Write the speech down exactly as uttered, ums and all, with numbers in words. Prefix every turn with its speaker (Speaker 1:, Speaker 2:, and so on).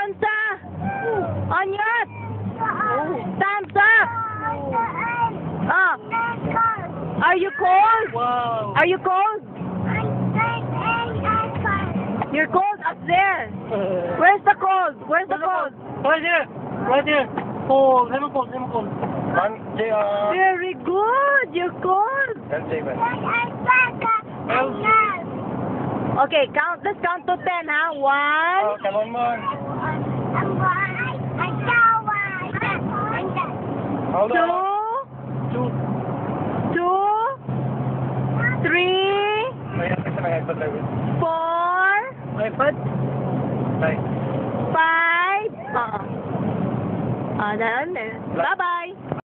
Speaker 1: Unsa? Onyot! Thumbs up! Ah. Are you cold?
Speaker 2: Wow.
Speaker 1: Are you cold? You're cold up there. Where's the cold? Where's the cold?
Speaker 2: Right here. Right here. Cold. Lemon cold. Lemon cold. One, J, uh...
Speaker 1: Very good. You're cold.
Speaker 2: L J, man.
Speaker 1: Okay, count. Let's count to ten, huh?
Speaker 2: Oh,
Speaker 1: One,
Speaker 2: come on, man. Hold
Speaker 1: two,
Speaker 2: on. Two.
Speaker 1: two, three,
Speaker 2: May isa na iPad na yun.
Speaker 1: four,
Speaker 2: iPad? Nice.
Speaker 1: five. Uh-uh. Ah, daan eh. Bye-bye.